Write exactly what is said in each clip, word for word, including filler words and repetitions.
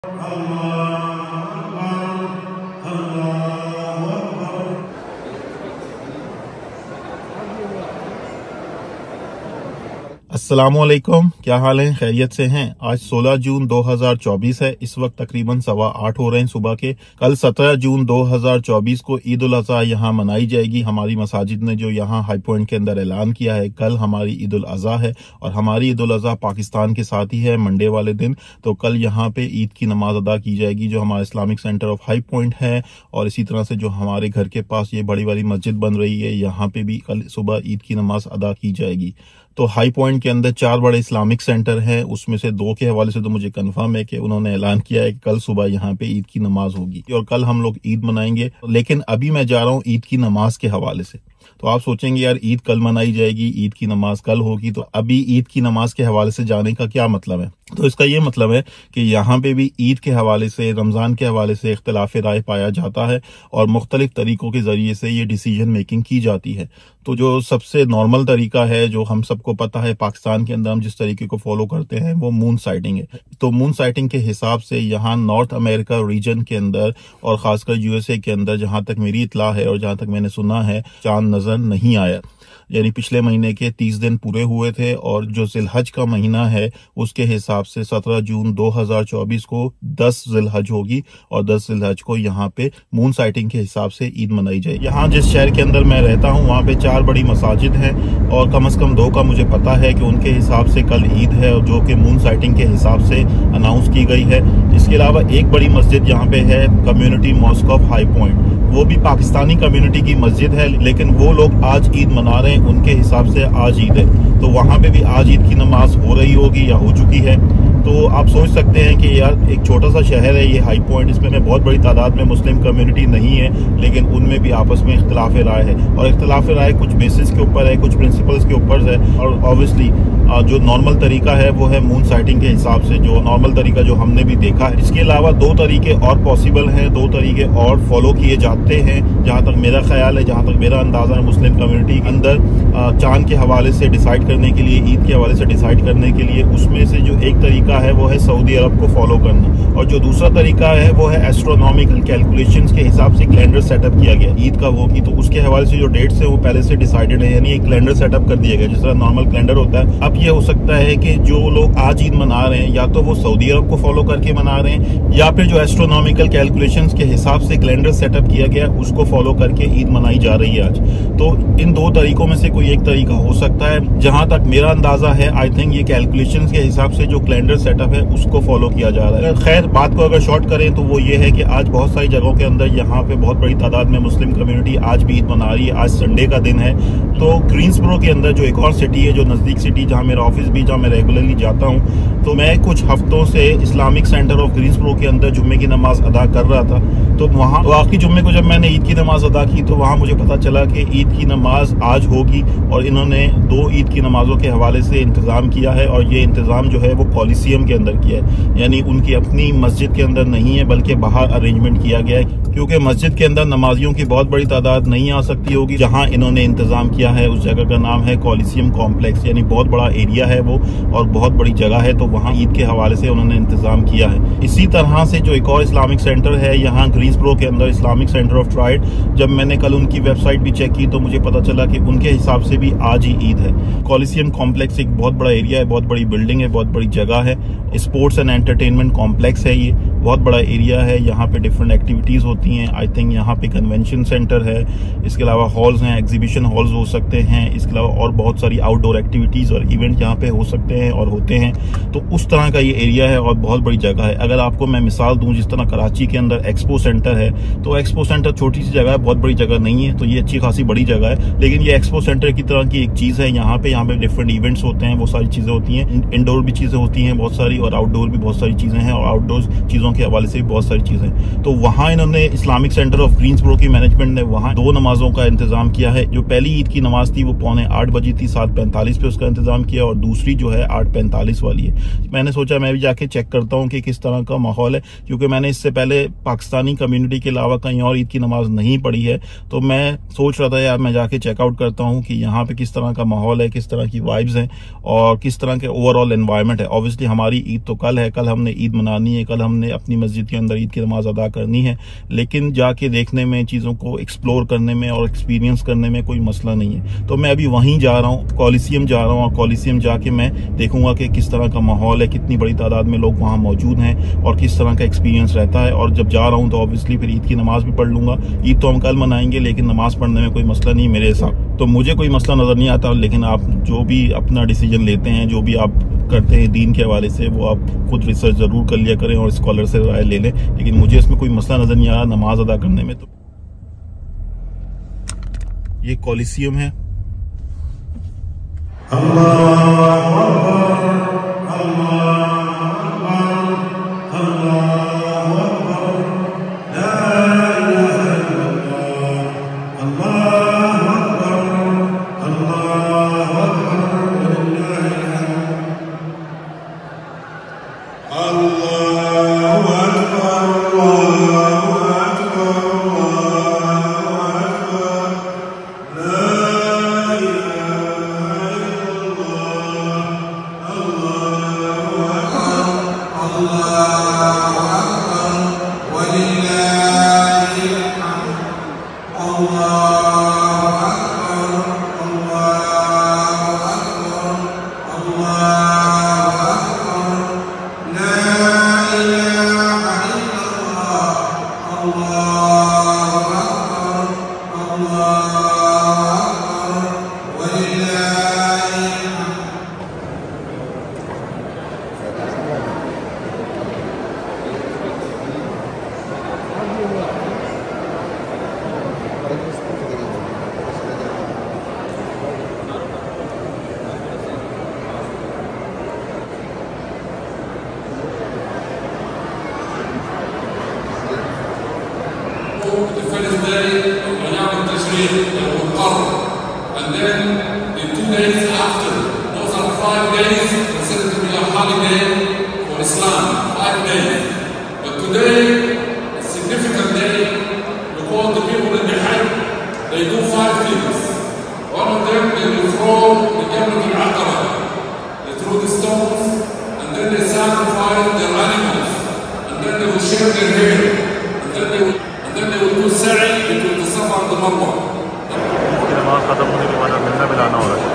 अस्सलामुअलैकुम, क्या हाल है? खैरियत से हैं? आज सोलह जून दो हज़ार चौबीस है। इस वक्त तकरीबन सवा आठ हो रहे हैं सुबह के। कल सत्रह जून दो हज़ार चौबीस को ईद उल अज़हा यहाँ मनाई जाएगी। हमारी मसाजिद ने जो यहाँ हाई पॉइंट के अंदर ऐलान किया है, कल हमारी ईद उल अज़हा है और हमारी ईद उल अज़हा पाकिस्तान के साथ ही है मंडे वाले दिन। तो कल यहाँ पे ईद की नमाज अदा की जाएगी जो हमारा Islamic centre of High Point है। और इसी तरह से जो हमारे घर के पास ये बड़ी वाली मस्जिद बन रही है, यहाँ पे भी कल सुबह ईद की नमाज अदा की जाएगी। तो हाई पॉइंट के अंदर चार बड़े इस्लामिक सेंटर हैं, उसमें से दो के हवाले से तो मुझे कंफर्म है कि उन्होंने ऐलान किया है कि कल सुबह यहाँ पे ईद की नमाज होगी और कल हम लोग ईद मनाएंगे। लेकिन अभी मैं जा रहा हूँ ईद की नमाज के हवाले से। तो आप सोचेंगे यार ईद कल मनाई जाएगी, ईद की नमाज कल होगी, तो अभी ईद की नमाज के हवाले से जाने का क्या मतलब है? तो इसका ये मतलब है कि यहाँ पे भी ईद के हवाले से, रमजान के हवाले से इख्तिलाफ राय पाया जाता है और मुख्तलिफ तरीकों के जरिए से ये डिसीजन मेकिंग की जाती है। तो जो सबसे नॉर्मल तरीका है, जो हम सबको पता है पाकिस्तान के अंदर हम जिस तरीके को फॉलो करते हैं, वो मून साइटिंग है। तो मून साइटिंग के हिसाब से यहाँ नॉर्थ अमेरिका रीजन के अंदर और खासकर यूएसए के अंदर, जहां तक मेरी इत्ला है और जहां तक मैंने सुना है, चांद नजर नहीं आया। यानी पिछले महीने के तीस दिन पूरे हुए थे और जो जिलहज का महीना है उसके हिसाब से सत्रह जून दो हज़ार चौबीस को दस जिलहज होगी और दस जिलहज को यहाँ पे मून साइटिंग के हिसाब से ईद मनाई जाएगी। यहाँ जिस शहर के अंदर मैं रहता हूँ वहाँ पे चार बड़ी मसाजिद हैं और कम से कम दो का मुझे पता है कि उनके हिसाब से कल ईद है और जो कि मून साइटिंग के हिसाब से अनाउंस की गई है। इसके अलावा एक बड़ी मस्जिद यहाँ पे है community mosque of High Point, वो भी पाकिस्तानी कम्युनिटी की मस्जिद है, लेकिन वो लोग आज ईद मना रहे हैं, उनके हिसाब से आज ईद है। तो वहां पे भी आज ईद की नमाज हो रही होगी या हो चुकी है। तो आप सोच सकते हैं कि यार एक छोटा सा शहर है ये हाई पॉइंट, इसमें बहुत बड़ी तादाद में मुस्लिम कम्युनिटी नहीं है, लेकिन उनमें भी आपस में इख्तिलाफ राय है और इख्तिलाफ राय कुछ बेसिस के ऊपर है, कुछ प्रिंसिपल्स के ऊपर है। और ऑब्वियसली जो नॉर्मल तरीका है वो है मून साइटिंग के हिसाब से, जो नॉर्मल तरीका जो हमने भी देखा है। इसके अलावा दो तरीके और पॉसिबल हैं, दो तरीके और फॉलो किए जाते हैं। जहां तक मेरा ख्याल है, जहां तक मेरा अंदाजा है, मुस्लिम कम्युनिटी के अंदर चांद के हवाले से डिसाइड करने के लिए, ईद के हवाले से डिसाइड करने के लिए, उसमें से जो एक तरीका है वो है सऊदी अरब को फॉलो करना और जो दूसरा तरीका है वो है एस्ट्रोनॉमिकल कैलकुलेशंस के हिसाब से कैलेंडर सेटअप किया गया ईद का होगी। तो उसके हवाले से जो डेट्स है वो पहले से डिसाइडेड है, यानी एक कैलेंडर सेटअप कर दिया गया जिस तरह नॉर्मल कैलेंडर होता है। अब ये हो सकता है कि जो लोग आज ईद मना रहे हैं या तो वो सऊदी अरब को फॉलो करके मना रहे हैं या फिर जो एस्ट्रोनॉमिकल कैलकुलेशंस के हिसाब से कैलेंडर सेटअप किया गया उसको फॉलो करके ईद मनाई जा रही है आज। तो इन दो तरीकों में से कोई एक तरीका हो सकता है। जहां तक मेरा अंदाजा है, आई थिंक ये कैलकुलेशंस के हिसाब से जो कैलेंडर सेटअप है उसको फॉलो किया जा रहा है। खैर, बात को अगर शॉर्ट करें तो वो ये है कि आज बहुत सारी जगहों के अंदर यहाँ पे बहुत बड़ी तादाद में मुस्लिम कम्युनिटी आज भी ईद मना रही है। आज संडे का दिन है। तो ग्रीन्सबरो के अंदर जो एक और सिटी है, जो नजदीक सिटी जहाँ मेरा ऑफिस भी, जहाँ मैं रेगुलरली जाता हूँ, तो मैं कुछ हफ्तों से इस्लामिक सेंटर ऑफ ग्रीन्सबरो के अंदर जुम्मे की नमाज अदा कर रहा था। तो वहाँ तो आखिरी जुम्मे को जब मैंने ईद की नमाज अदा की तो वहाँ मुझे पता चला कि ईद की नमाज आज होगी और इन्होंने दो ईद की नमाजों के हवाले से इंतजाम किया है और ये इंतजाम जो है वो कॉलिसियम के अंदर किया है, यानी उनकी अपनी मस्जिद के अंदर नहीं है बल्कि बाहर अरेंजमेंट किया गया है, क्योंकि मस्जिद के अंदर नमाजियों की बहुत बड़ी तादाद नहीं आ सकती होगी। जहां इन्होंने इंतजाम किया है उस जगह का नाम है कॉलिसियम कॉम्प्लेक्स, यानी बहुत बड़ा एरिया है वो और बहुत बड़ी जगह है। तो वहां ईद के हवाले से उन्होंने इंतजाम किया है। इसी तरह से जो एक और इस्लामिक सेंटर है यहाँ ग्रीन्सबरो के अंदर, इस्लामिक सेंटर ऑफ ट्राइड, जब मैंने कल उनकी वेबसाइट भी चेक की तो मुझे पता चला कि उनके हिसाब से भी आज ही ईद है। कॉलिसियम कॉम्प्लेक्स एक बहुत बड़ा एरिया है, बहुत बड़ी बिल्डिंग है, बहुत बड़ी जगह है, स्पोर्ट्स एंड एंटरटेनमेंट कॉम्प्लेक्स है, ये बहुत बड़ा एरिया है। यहाँ पे डिफरेंट एक्टिविटीज होती हैं। आई थिंक यहाँ पे कन्वेंशन सेंटर है, इसके अलावा हॉल्स हैं, एग्जीबिशन हॉल्स हो सकते हैं, इसके अलावा और बहुत सारी आउटडोर एक्टिविटीज और इवेंट यहाँ पे हो सकते हैं और होते हैं। तो उस तरह का ये एरिया है और बहुत बड़ी जगह है। अगर आपको मैं मिसाल दूं, जिस तरह कराची के अंदर एक्सपो सेंटर है, तो एक्सपो सेंटर छोटी सी जगह है, बहुत बड़ी जगह नहीं है, तो ये अच्छी खासी बड़ी जगह है, लेकिन ये एक्सपो सेंटर की तरह की एक चीज है। यहाँ पे यहाँ पे डिफरेंट इवेंट्स होते हैं, वो सारी चीजें होती हैं, इंडोर भी चीजें होती हैं बहुत सारी और आउटडोर भी बहुत सारी चीजें हैं और आउटडोर चीजों के हवाले से भी बहुत सारी चीजें। तो वहां इन्होंने इस्लामिक सेंटर ऑफ ग्रीन्सबरो की मैनेजमेंट ने वहां दो नमाजों का इंतजाम किया है। जो पहली ईद की नमाज थी वो पौने आठ बजी थी, सात पैंतालीस पे उसका इंतजाम किया और दूसरी जो है आठ पैंतालीस वाली है। मैंने सोचा मैं भी जाके चेक करता हूँ कि किस तरह का माहौल है, क्योंकि मैंने इससे पहले पाकिस्तानी कम्युनिटी के अलावा कहीं और ईद की नमाज नहीं पढ़ी है। तो मैं सोच रहा था यार मैं जाके चेकआउट करता हूँ कि यहाँ पे किस तरह का माहौल है, किस तरह की वाइब्स हैं और किस तरह के ओवरऑल एनवायरनमेंट है। ऑब्वियसली हमारे हमारी ईद तो कल है, कल हमने ईद मनानी है, कल हमने अपनी मस्जिद के अंदर ईद की नमाज अदा करनी है। लेकिन जाके देखने में, चीजों को एक्सप्लोर करने में और एक्सपीरियंस करने में कोई मसला नहीं है। तो मैं अभी वहीं जा रहा हूँ, कॉलिसियम जा रहा हूँ, और कॉलिसियम जाके मैं देखूंगा कि किस तरह का माहौल है, कितनी बड़ी तादाद में लोग वहाँ मौजूद हैं और किस तरह का एक्सपीरियंस रहता है। और जब जा रहा हूँ तो ऑब्वियसली फिर ईद की नमाज भी पढ़ लूंगा। ईद तो हम कल मनाएंगे, लेकिन नमाज पढ़ने में कोई मसला नहीं मेरे साथ, तो मुझे कोई मसला नजर नहीं आता। लेकिन आप जो भी अपना डिसीजन लेते हैं, जो भी आप करते हैं दीन के हवाले से, वो आप खुद रिसर्च जरूर कर लिया करें और स्कॉलर से राय ले लें। लेकिन मुझे इसमें कोई मसला नजर नहीं आया नमाज अदा करने में। तो ये कॉलिसियम है। the first day of Ayyam al-Tashriq al-Muqarr, and then in two days after, those are five days considered to be a holiday for Islam, five days. But today, a significant day, because the people in the Hajj, they do five things. One of them, they will throw the Jamrat al-Aqaba, they throw the stones, and then they sacrifice their animals, and then they will shave their hair, and then they will And then they will do sa'i between the Safa and the Marwa. इसकी नमाज खत्म होने के बाद मिलना मिलाना हो रहा है।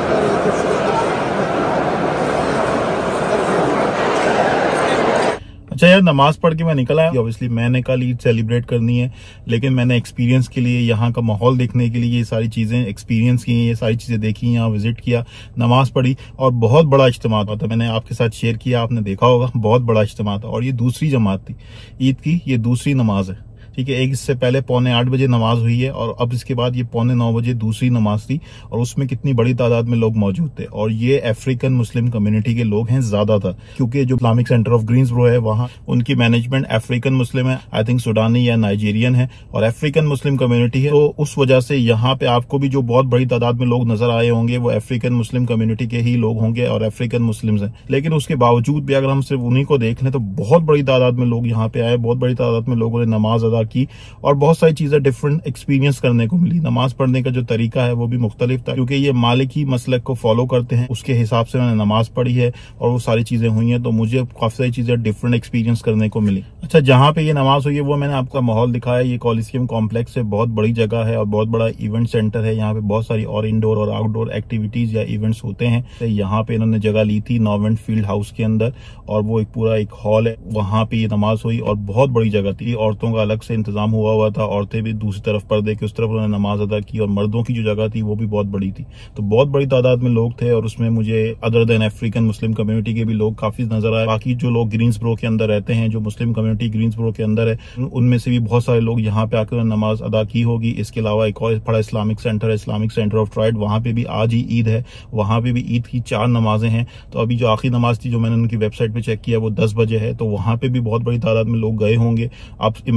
अच्छा यार, नमाज पढ़ के मैं निकल आया। ऑब्वियसली मैंने कल ईद सेलिब्रेट करनी है, लेकिन मैंने एक्सपीरियंस के लिए, यहाँ का माहौल देखने के लिए ये सारी चीजें एक्सपीरियंस की, ये सारी चीजें देखी, यहाँ विजिट किया, नमाज पढ़ी, और बहुत बड़ा इज्तिमा था। मैंने आपके साथ शेयर किया, आपने देखा होगा, बहुत बड़ा इज्तिमा था। और ये दूसरी जमात थी ईद की, ये दूसरी नमाज है, ठीक है। एक इससे पहले पौने आठ बजे नमाज हुई है, और अब इसके बाद ये पौने नौ बजे दूसरी नमाज थी, और उसमें कितनी बड़ी तादाद में लोग मौजूद थे। और ये अफ्रीकन मुस्लिम कम्युनिटी के लोग हैं ज्यादातर, क्योंकि जो इस्लामिक सेंटर ऑफ ग्रीन्सबरो है, वहाँ उनकी मैनेजमेंट अफ्रीकन मुस्लिम है, आई थिंक सुडानी या नाइजीरियन है, और अफ्रीकन मुस्लिम कम्युनिटी है। तो उस वजह से यहाँ पे आपको भी जो बहुत बड़ी तादाद में लोग नजर आए होंगे, वो अफ्रीकन मुस्लिम कम्युनिटी के ही लोग होंगे और अफ्रीकन मुस्लिम हैं। लेकिन उसके बावजूद भी अगर हम सिर्फ उन्हीं को देख लें, तो बहुत बड़ी तादाद में लोग यहाँ पे आए, बहुत बड़ी तादाद में लोगों ने नमाज अदा की, और बहुत सारी चीजें डिफरेंट एक्सपीरियंस करने को मिली। नमाज पढ़ने का जो तरीका है वो भी मुख्तलिफ था, क्योंकि ये मालिकी मसलक को फॉलो करते हैं, उसके हिसाब से मैंने नमाज पढ़ी है और वो सारी चीजें हुई हैं, तो मुझे काफी सारी चीजें डिफरेंट एक्सपीरियंस करने को मिली। अच्छा, जहां पे ये नमाज हुई है वो मैंने आपका माहौल दिखाया। ये कॉलिसियम कॉम्प्लेक्स है, बहुत बड़ी जगह है और बहुत बड़ा इवेंट सेंटर है। यहाँ पे बहुत सारी और इंडोर और आउटडोर एक्टिविटीज या इवेंट्स होते हैं। तो यहाँ पे इन्होंने जगह ली थी नॉवेंट फील्ड हाउस के अंदर, और वो एक पूरा एक हॉल है, वहां पे ये नमाज हुई, और बहुत बड़ी जगह थी। औरतों का अलग से इंतजाम हुआ हुआ था, औरतें भी दूसरी तरफ पर्दे के उस तरफ उन्होंने नमाज अदा की, और मर्दों की जो जगह थी वो भी बहुत बड़ी थी। तो बहुत बड़ी तादाद में लोग थे, और उसमें मुझे other than African Muslim community के भी लोग काफी नजर आए। बाकी जो लोग ग्रीन्सबरो के अंदर रहते हैं, जो मुस्लिम कम्युनिटी ग्रीन्सबरो के अंदर है, उनमें से भी बहुत सारे लोग यहाँ पे आकर नमाज अदा की होगी। इसके अलावा एक और बड़ा इस्लामिक सेंटर है, इस्लामिक सेंटर ऑफ ट्राइड, वहां पे भी आज ही ईद है, वहां पे भी ईद की चार नमाजें हैं। तो अभी जो आखिरी नमाज थी, जो मैंने उनकी वेबसाइट पे चेक किया, वो दस बजे है, तो वहां पे भी बहुत बड़ी तादाद में लोग गए होंगे। आप इमेजिन कर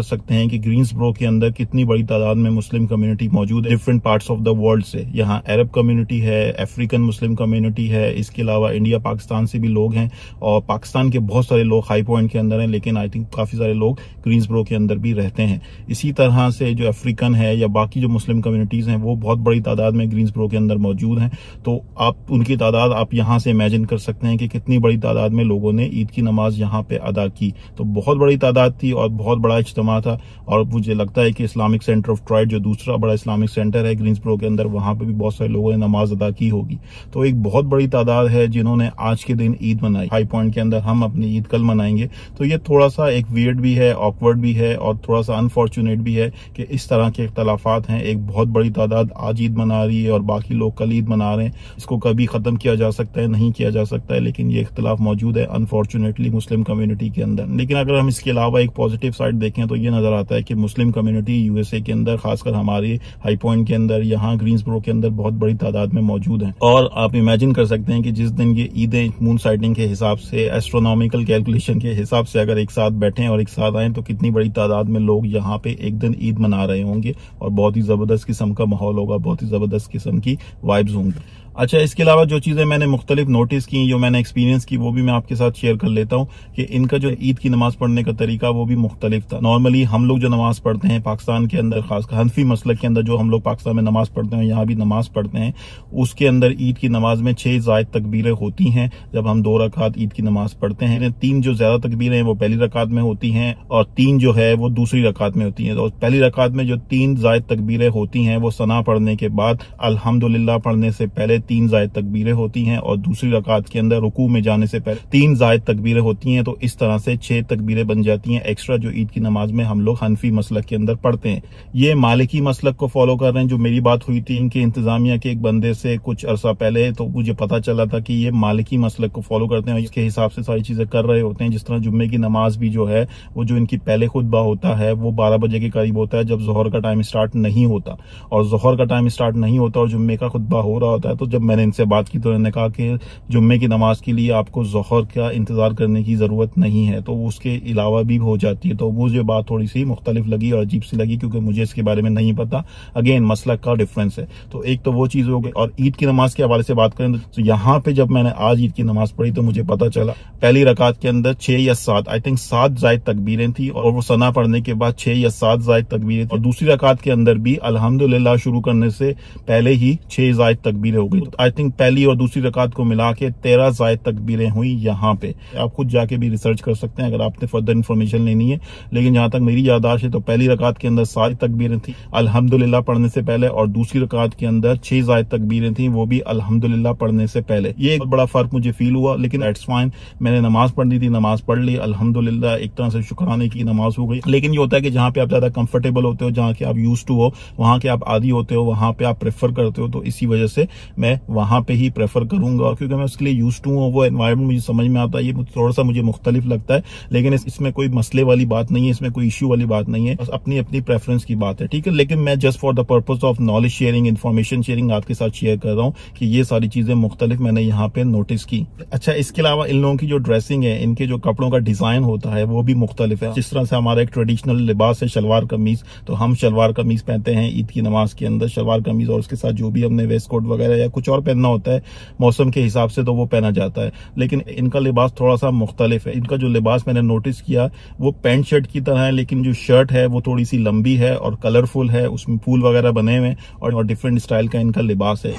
सकते हैं कि ग्रीन्सबरो के अंदर कितनी बड़ी तादाद में मुस्लिम कम्युनिटी मौजूद है different parts of the world से। यहाँ अरब कम्युनिटी है, अफ्रीकन मुस्लिम कम्युनिटी है, इसके अलावा इंडिया पाकिस्तान से भी लोग हैं और पाकिस्तान के बहुत सारे लोग हाई पॉइंट के अंदर हैं, लेकिन आई थिंक काफी सारे लोग ग्रीन्सबरो के अंदर भी रहते हैं। इसी तरह से जो अफ्रीकन है या बाकी जो मुस्लिम कम्युनिटीज हैं वो बहुत बड़ी तादाद में ग्रीन्सबरो के अंदर मौजूद हैं। तो आप उनकी तादाद आप यहाँ से इमेजिन कर सकते हैं कि कितनी बड़ी तादाद में लोगों ने ईद की नमाज यहाँ पे अदा की। तो बहुत बड़ी तादाद थी और बहुत बड़ा इज्तिमा था और मुझे लगता है कि इस्लामिक सेंटर ऑफ ट्राइड जो दूसरा बड़ा इस्लामिक सेंटर है ग्रीन्सबरो के अंदर, वहां पे भी बहुत सारे लोगों ने नमाज अदा की होगी। तो एक बहुत बड़ी तादाद है जिन्होंने आज के दिन ईद मनाई। हाई पॉइंट के अंदर हम अपनी ईद कल मनाएंगे। तो ये थोड़ा सा एक वियर्ड भी है, ऑकवर्ड भी है और थोड़ा सा अनफॉर्चुनेट भी है कि इस तरह के इख्तलाफात हैं। एक बहुत बड़ी तादाद आज ईद मना रही है और बाकी लोग कल ईद मना रहे हैं। इसको कभी खत्म किया जा सकता है, नहीं किया जा सकता है, लेकिन ये इख्तलाफ मौजूद है अनफॉर्चुनेटली मुस्लिम कम्युनिटी के अंदर। लेकिन अगर हम इसके अलावा एक पॉजिटिव साइड देखें तो ये नजर आता है कि मुस्लिम कम्युनिटी यूएसए के अंदर, खासकर हमारे हाई पॉइंट के अंदर, यहाँ ग्रीन्सबरो के अंदर बहुत बड़ी तादाद में मौजूद है। और आप इमेजिन कर सकते हैं कि जिस दिन ये ईदें मून साइटिंग के हिसाब से, एस्ट्रोनॉमिकल कैलकुलेशन के हिसाब से अगर एक साथ बैठे और एक साथ आए तो कितनी बड़ी तादाद में लोग यहाँ पे एक दिन ईद मना रहे होंगे और बहुत ही जबरदस्त किस्म का माहौल होगा, बहुत ही जबरदस्त किस्म की वाइब्स होंगी। अच्छा, इसके अलावा जो चीजें मैंने मुख्तलिफ नोटिस की, जो मैंने एक्सपीरियंस की, वो भी मैं आपके साथ शेयर कर लेता हूँ कि इनका जो ईद की नमाज पढ़ने का तरीका वो भी मुख्तलिफ था। नॉर्मली हम लोग जो नमाज पढ़ते हैं पाकिस्तान के अंदर, खासकर हनफी मसलक के अंदर जो हम लोग पाकिस्तान में नमाज पढ़ते हैं, यहाँ भी नमाज पढ़ते हैं, उसके अंदर ईद की नमाज में छह जायद तकबीरें होती हैं जब हम दो रकात ईद की नमाज पढ़ते हैं। तीन जो ज्यादा तकबीरें हैं वो पहली रकात में होती हैं और तीन जो है वो दूसरी रकात में होती हैं। तो पहली रकात में जो तीन जायद तकबीरें होती हैं वो सना पढ़ने के बाद अल्हम्दुलिल्लाह पढ़ने से पहले तीन जायद तकबीरें होती हैं और दूसरी रकात के अंदर रुकू में जाने से पहले तीन जायद तकबीरें होती हैं। तो इस तरह से छह तकबीरें बन जाती हैं एक्स्ट्रा जो ईद की नमाज में हम लोग हनफी मसलक के अंदर पढ़ते हैं। ये मालिकी मसलक को फॉलो कर रहे हैं। जो मेरी बात हुई थी इनके इंतजामिया के एक बंदे से कुछ अरसा पहले, तो मुझे पता चला था कि ये मालिकी मसलक को फॉलो करते हैं और इसके हिसाब से सारी चीजें कर रहे होते हैं। जिस तरह जुम्मे की नमाज भी जो है वो जो इनकी पहले खुतबा होता है वो बारह बजे के करीब होता है जब जोहर का टाइम स्टार्ट नहीं होता, और जोहर का टाइम स्टार्ट नहीं होता और जुम्मे का खुतबा हो रहा होता है। तो जब मैंने इनसे बात की तो उन्होंने कहा कि जुम्मे की नमाज के लिए आपको जोहर का इंतजार करने की जरूरत नहीं है, तो उसके अलावा भी हो जाती है। तो मुझे बात थोड़ी सी मुख्तलिफ लगी और अजीब सी लगी क्योंकि मुझे इसके बारे में नहीं पता। अगेन मसलक का डिफरेंस है। तो एक तो वो चीज हो गई। और ईद की नमाज के हवाले से बात करें तो यहाँ पे जब मैंने आज ईद की नमाज पढ़ी तो मुझे पता चला पहली रकात के अंदर छह या सात, आई थिंक सात जायद तकबीरें थी और वो सना पढ़ने के बाद छह या सात जायद तकबीरें थी। और दूसरी रकात के अंदर भी अल्हम्दुलिल्लाह शुरू करने से पहले ही छह जायद तकबीरें हो गई। तो आई थिंक पहली और दूसरी रकात को मिला के तेरह जायद तकबीरें हुई। यहाँ पे आप खुद जाके भी रिसर्च कर सकते हैं अगर आपने फर्दर इन्फॉर्मेशन लेनी है, लेकिन जहां तक मेरी याददाश्त है तो पहली रकात के अंदर सात तकबीरें थी अल्हम्दुलिल्लाह पढ़ने से पहले और दूसरी रकात के अंदर छह जायद तकबीरें थी, वो भी अल्हम्दुलिल्लाह पढ़ने से पहले। ये एक बड़ा फर्क मुझे फील हुआ, लेकिन दैट्स फाइन। मैंने नमाज पढ़नी थी, नमाज पढ़ ली, अल्हम्दुलिल्लाह एक तरह से शुक्राने की नमाज हो गई। लेकिन ये होता है कि जहां पे आप ज्यादा कंफर्टेबल होते हो, जहां के आप यूज टू हो, वहां के आप आदी होते हो, वहां पे आप प्रेफर करते हो, तो इसी वजह से मैं वहां पे ही प्रेफर करूंगा क्योंकि मैं उसके लिए यूज टू हूँ। वो एनवायरमेंट मुझे समझ में आता है। ये थोड़ा सा मुझे मुख्तलिफ लगता है, लेकिन इस, इसमें कोई मसले वाली बात नहीं है, इसमें कोई इश्यू वाली बात नहीं है, बस अपनी अपनी प्रेफरेंस की बात है, ठीक है। लेकिन मैं just for the purpose of knowledge sharing, information sharing आपके साथ शेयर कर रहा हूँ कि ये सारी चीजें मुख्तलिफ मैंने यहाँ पे नोटिस की। अच्छा, इसके अलावा इन लोगों की जो ड्रेसिंग है, इनके जो कपड़ों का डिजाइन होता है वो भी मुख्तलिफ है। जिस तरह से हमारा एक ट्रेडिशनल लिबास है शलवार कमीज, तो हम शलवार कमीज पहनते हैं ईद की नमाज के अंदर, शलवार कमीज और उसके साथ जो भी हमने वेस्ट कोट वगैरह या कुछ और पहनना होता है मौसम के हिसाब से तो वो पहना जाता है। लेकिन इनका लिबास थोड़ा सा मुख्तलिफ है। इनका जो लिबास मैंने नोटिस किया वो पैंट शर्ट की तरह है, लेकिन जो शर्ट है वो थोड़ी सी लंबी है और कलरफुल है, उसमें फूल वगैरह बने हुए और डिफरेंट स्टाइल का इनका लिबास है।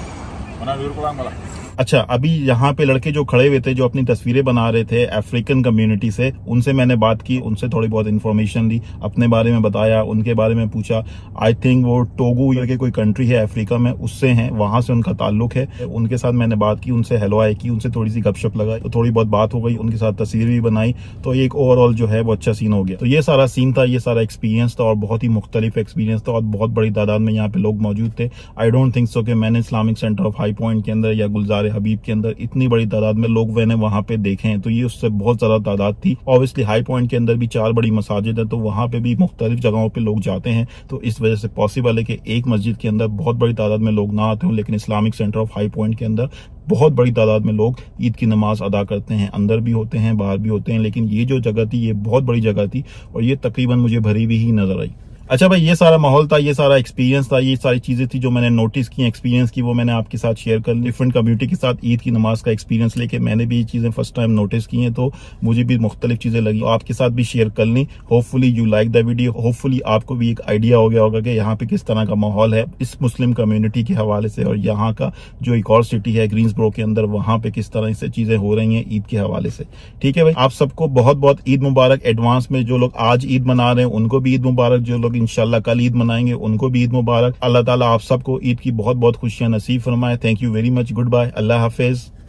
अच्छा, अभी यहाँ पे लड़के जो खड़े हुए थे जो अपनी तस्वीरें बना रहे थे अफ्रीकन कम्युनिटी से, उनसे मैंने बात की, उनसे थोड़ी बहुत इन्फॉर्मेशन ली, अपने बारे में बताया, उनके बारे में पूछा। आई थिंक वो टोगो के कोई कंट्री है अफ्रीका में, उससे हैं, वहां से उनका ताल्लुक है। उनके साथ मैंने बात की, उनसे हेलो हाय की, उनसे थोड़ी सी गपशप लगाई, तो थोड़ी बहुत बात हो गई, उनके साथ तस्वीर भी बनाई, तो एक ओवरऑल जो है वो अच्छा सीन हो गया। तो ये सारा सीन था, ये सारा एक्सपीरियंस था और बहुत ही मुख्तलिफ एक्सपीरियंस था और बहुत बड़ी तादाद में यहाँ पे लोग मौजूद थे। आई डोंट थिंक सो कि मैंने Islamic centre of High Point के अंदर या गुलजार प्यारे हबीब के अंदर इतनी बड़ी तादाद में लोग मैंने वहां पे देखे हैं, तो ये उससे बहुत ज्यादा तादाद थी। ऑब्वियसली हाई पॉइंट के अंदर भी चार बड़ी मसाजिद है, तो वहां पे भी मुख्तलिफ जगहों पे लोग जाते हैं, तो इस वजह से पॉसिबल है कि एक मस्जिद के अंदर बहुत बड़ी तादाद में लोग ना आते हो, लेकिन Islamic centre of High Point के अंदर बहुत बड़ी तादाद में लोग ईद की नमाज अदा करते हैं, अंदर भी होते हैं बाहर भी होते हैं। लेकिन ये जो जगह थी ये बहुत बड़ी जगह थी और ये तकरीबन मुझे भरी हुई ही नजर आई। अच्छा भाई, ये सारा माहौल था, ये सारा एक्सपीरियंस था, ये सारी चीजें थी जो मैंने नोटिस की, एक्सपीरियंस की, वो मैंने आपके साथ शेयर कर ली। डिफरेंट कम्युनिटी के साथ ईद की नमाज का एक्सपीरियंस लेके मैंने भी ये चीजें फर्स्ट टाइम नोटिस की हैं, तो मुझे भी मुख्तलिफ चीजें लगी, आपके साथ भी शेयर कर ली। Hopefully you like the video, hopefully आपको भी एक आइडिया हो गया होगा कि यहाँ पे किस तरह का माहौल है इस मुस्लिम कम्युनिटी के हवाले से, और यहाँ का जो एक और सिटी है ग्रीन्सबरो के अंदर, वहां पे किस तरह से चीजें हो रही हैं ईद के हवाले से। ठीक है भाई, आप सबको बहुत बहुत ईद मुबारक एडवांस में। जो लोग आज ईद मना रहे हैं उनको भी ईद मुबारक, जो लोग इंशाल्लाह कल ईद मनाएंगे उनको भी ईद मुबारक। अल्लाह ताला आप सबको ईद की बहुत बहुत खुशियां नसीब फरमाए। Thank you very much, good bye, अल्लाह हाफिज।